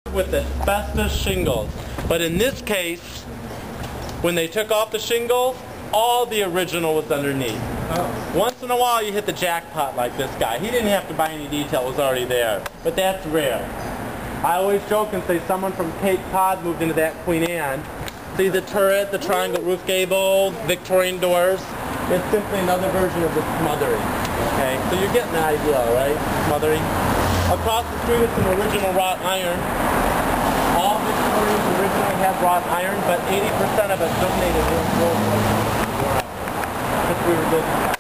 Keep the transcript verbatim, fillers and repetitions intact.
with asbestos shingles. But in this case, when they took off the shingles, all the original was underneath. Oh. Once in a while you hit the jackpot like this guy. He didn't have to buy any detail, it was already there. But that's rare. I always joke and say someone from Cape Cod moved into that Queen Anne. See the turret, the triangle roof gable, Victorian doors. It's simply another version of the smothering. Okay, so you're getting the idea, right? Smothering. Across the street is some original wrought iron. All Victorians originally had wrought iron, but eighty percent of it donated to the world. Because we were good.